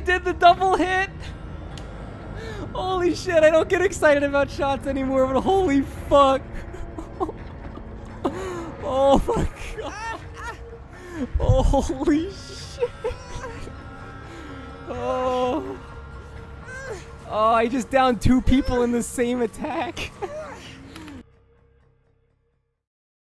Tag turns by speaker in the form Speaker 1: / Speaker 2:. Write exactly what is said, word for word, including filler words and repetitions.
Speaker 1: did the double hit. Holy shit, I don't get excited about shots anymore, but holy fuck. Oh my god. Oh, holy shit. Oh. Oh, I just downed two people in the same attack.